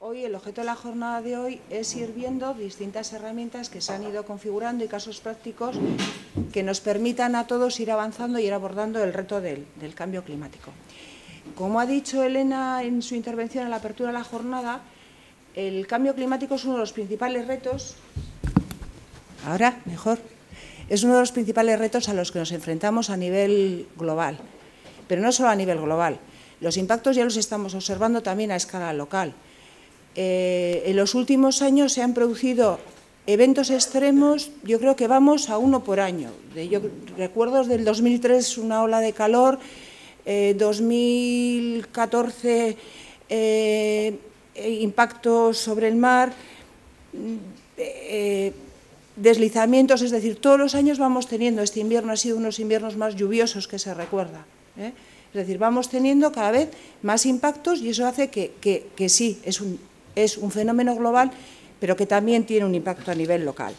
Hoy, el objeto de la jornada de hoy es ir viendo distintas herramientas que se han ido configurando y casos prácticos que nos permitan a todos ir avanzando y ir abordando el reto del cambio climático. Como ha dicho Elena en su intervención en la apertura de la jornada, el cambio climático es uno de los principales retos. Ahora, mejor. Es uno de los principales retos a los que nos enfrentamos a nivel global, pero no solo a nivel global. Los impactos ya los estamos observando también a escala local. En los últimos años se han producido eventos extremos, yo creo que vamos a uno por año. Yo recuerdo del 2003 una ola de calor, 2014 impactos sobre el mar, deslizamientos, es decir, todos los años vamos teniendo, este invierno ha sido unos inviernos más lluviosos que se recuerda, Es decir, vamos teniendo cada vez más impactos y eso hace que sí, es un fenómeno global, pero que también tiene un impacto a nivel local.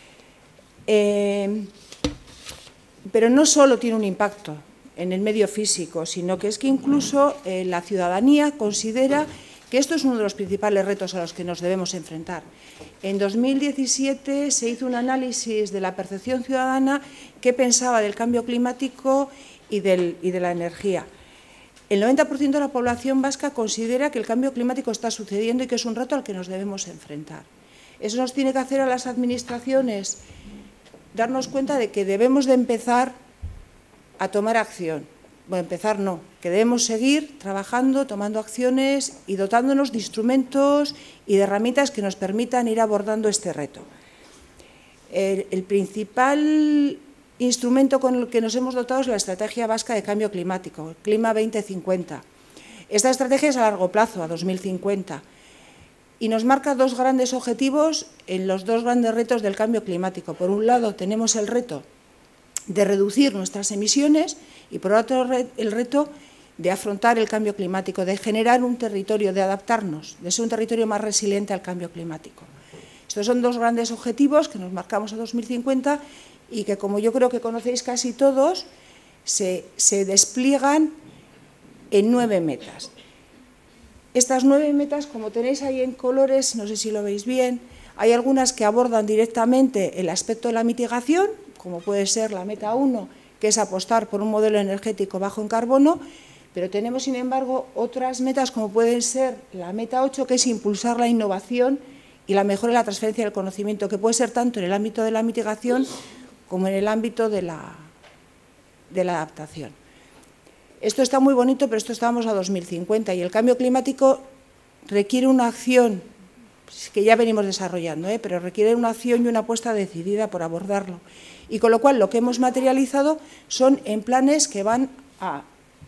Pero no solo tiene un impacto en el medio físico, sino que es que incluso la ciudadanía considera que esto es uno de los principales retos a los que nos debemos enfrentar. En 2017 se hizo un análisis de la percepción ciudadana que pensaba del cambio climático y de la energía. El 90% de la población vasca considera que el cambio climático está sucediendo y que es un reto al que nos debemos enfrentar. Eso nos tiene que hacer a las administraciones darnos cuenta de que debemos de empezar a tomar acción. Bueno, empezar no, que debemos seguir trabajando, tomando acciones y dotándonos de instrumentos y de herramientas que nos permitan ir abordando este reto. El principal instrumento con el que nos hemos dotado es la Estrategia Vasca de Cambio Climático, el Clima 2050. Esta estrategia es a largo plazo, a 2050, y nos marca dos grandes objetivos en los dos grandes retos del cambio climático. Por un lado, tenemos el reto de reducir nuestras emisiones y, por otro, el reto de afrontar el cambio climático, de generar un territorio, de adaptarnos, de ser un territorio más resiliente al cambio climático. Estos son dos grandes objetivos que nos marcamos a 2050 y que, como yo creo que conocéis casi todos, se despliegan en 9 metas. Estas 9 metas, como tenéis ahí en colores, no sé si lo veis bien, hay algunas que abordan directamente el aspecto de la mitigación, como puede ser la meta 1, que es apostar por un modelo energético bajo en carbono, pero tenemos, sin embargo, otras metas, como pueden ser la meta 8, que es impulsar la innovación y la mejora de la transferencia del conocimiento, que puede ser tanto en el ámbito de la mitigación como en el ámbito de la adaptación. Esto está muy bonito, pero esto estamos a 2050 y el cambio climático requiere una acción que ya venimos desarrollando, pero requiere una acción y una apuesta decidida por abordarlo. Y con lo cual lo que hemos materializado son en planes que van a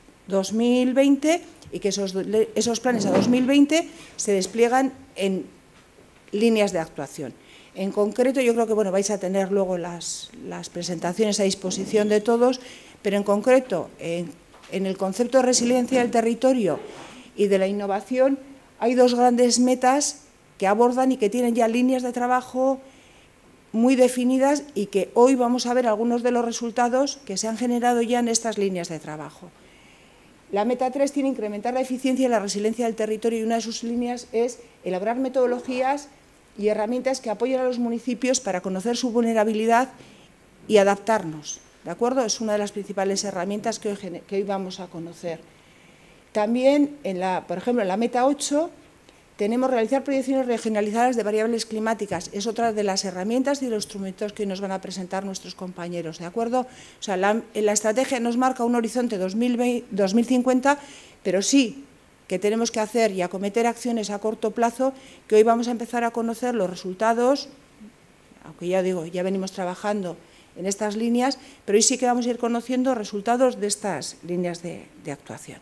2020 y que esos planes a 2020 se despliegan en líneas de actuación. En concreto, yo creo que vais a tener luego las presentaciones a disposición de todos, pero en concreto, en el concepto de resiliencia del territorio y de la innovación, hay dos grandes metas que abordan y que tienen ya líneas de trabajo muy definidas y que hoy vamos a ver algunos de los resultados que se han generado ya en estas líneas de trabajo. La meta 3 tiene incrementar la eficiencia y la resiliencia del territorio y una de sus líneas es elaborar metodologías y herramientas que apoyen a los municipios para conocer su vulnerabilidad y adaptarnos, ¿de acuerdo? Es una de las principales herramientas que hoy vamos a conocer. También, por ejemplo, en la meta 8, tenemos realizar proyecciones regionalizadas de variables climáticas. Es otra de las herramientas y los instrumentos que nos van a presentar nuestros compañeros, ¿de acuerdo? O sea, la estrategia nos marca un horizonte 2050, pero sí que tenemos que hacer y acometer acciones a corto plazo, que hoy vamos a empezar a conocer los resultados, aunque ya digo, ya venimos trabajando en estas líneas, pero hoy sí que vamos a ir conociendo resultados de estas líneas de actuación.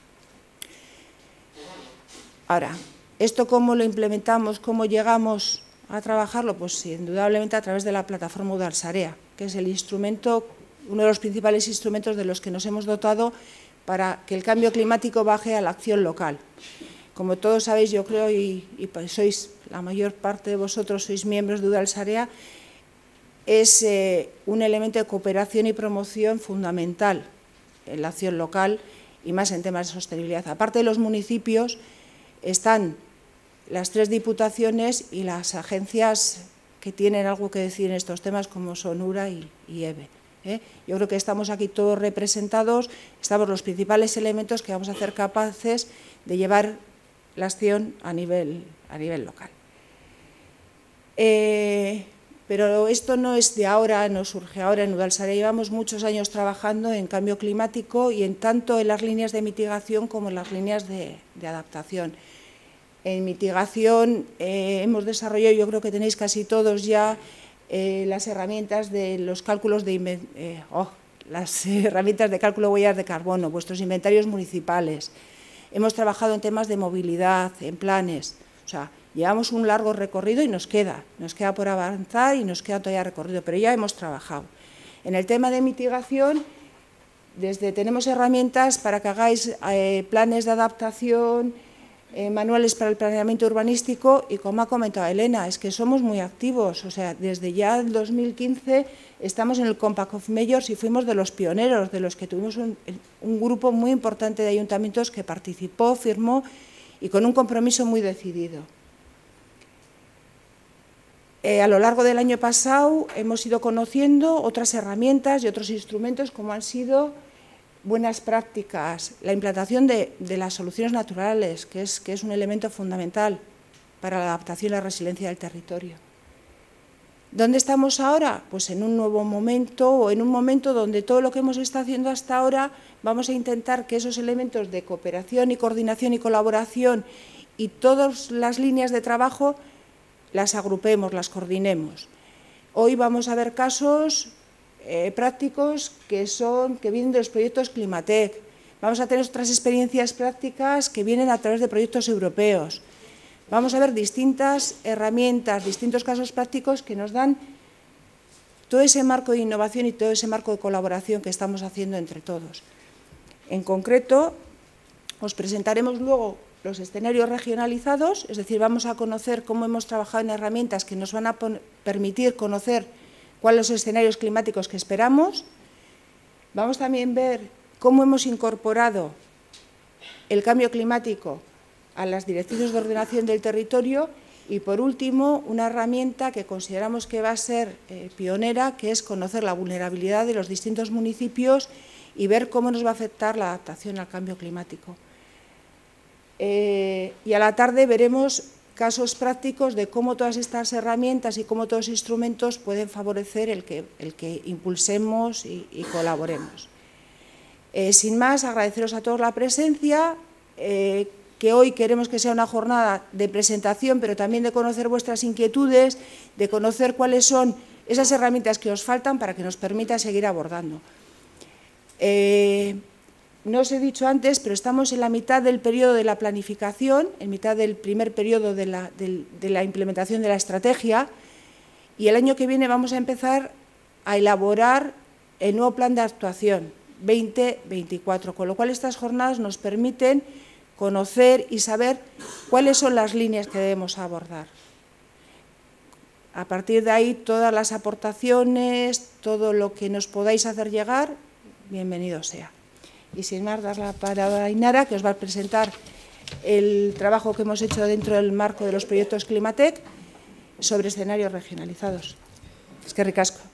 Ahora, ¿esto cómo lo implementamos, cómo llegamos a trabajarlo? Pues indudablemente a través de la plataforma Udalsarea, que es el instrumento, uno de los principales instrumentos de los que nos hemos dotado para que el cambio climático baje a la acción local. Como todos sabéis, yo creo, y sois, la mayor parte de vosotros sois miembros de Udalsarea, es un elemento de cooperación y promoción fundamental en la acción local y más en temas de sostenibilidad. Aparte de los municipios, están las 3 diputaciones y las agencias que tienen algo que decir en estos temas, como son URA y EVE. Yo creo que estamos aquí todos representados, estamos los principales elementos que vamos a ser capaces de llevar la acción a nivel local. Pero esto no es de ahora, no surge ahora en Udalsarea, llevamos muchos años trabajando en cambio climático y tanto en las líneas de mitigación como en las líneas de adaptación. En mitigación hemos desarrollado, yo creo que tenéis casi todos ya, las herramientas de los cálculos las herramientas de cálculo de huellas de carbono, vuestros inventarios municipales. Hemos trabajado en temas de movilidad, en planes. O sea, llevamos un largo recorrido y nos queda por avanzar y nos queda todavía recorrido, pero ya hemos trabajado. En el tema de mitigación, tenemos herramientas para que hagáis planes de adaptación, manuales para el planeamiento urbanístico y, como ha comentado Elena, es que somos muy activos. O sea, desde ya el 2015 estamos en el Compact of Mayors y fuimos de los pioneros, de los que tuvimos un grupo muy importante de ayuntamientos que participó, firmó y con un compromiso muy decidido. A lo largo del año pasado hemos ido conociendo otras herramientas y otros instrumentos, como han sido buenas prácticas, la implantación de las soluciones naturales, que es un elemento fundamental para la adaptación y la resiliencia del territorio. ¿Dónde estamos ahora? Pues en un nuevo momento, o en un momento donde todo lo que hemos estado haciendo hasta ahora vamos a intentar que esos elementos de cooperación y coordinación y colaboración y todas las líneas de trabajo las agrupemos, las coordinemos. Hoy vamos a ver casos prácticos que vienen de los proyectos Climatec. Vamos a tener otras experiencias prácticas que vienen a través de proyectos europeos. Vamos a ver distintas herramientas, distintos casos prácticos que nos dan todo ese marco de innovación y todo ese marco de colaboración que estamos haciendo entre todos. En concreto, os presentaremos luego los escenarios regionalizados, es decir, vamos a conocer cómo hemos trabajado en herramientas que nos van a permitir conocer cuáles son los escenarios climáticos que esperamos. Vamos también a ver cómo hemos incorporado el cambio climático a las directrices de ordenación del territorio y, por último, una herramienta que consideramos que va a ser pionera, que es conocer la vulnerabilidad de los distintos municipios y ver cómo nos va a afectar la adaptación al cambio climático. Y a la tarde veremos casos prácticos de cómo todas estas herramientas y cómo todos los instrumentos pueden favorecer el que impulsemos y colaboremos. Sin más, agradeceros a todos la presencia, que hoy queremos que sea una jornada de presentación, pero también de conocer vuestras inquietudes, de conocer cuáles son esas herramientas que os faltan para que nos permita seguir abordando. No os he dicho antes, pero estamos en la mitad del periodo de la planificación, en mitad del primer periodo de la implementación de la estrategia, y el año que viene vamos a empezar a elaborar el nuevo plan de actuación 2024, con lo cual estas jornadas nos permiten conocer y saber cuáles son las líneas que debemos abordar. A partir de ahí, todas las aportaciones, todo lo que nos podáis hacer llegar, bienvenido sea. Y sin más, dar la palabra a Ainara, que os va a presentar el trabajo que hemos hecho dentro del marco de los proyectos Climatec sobre escenarios regionalizados. Es que ricasco.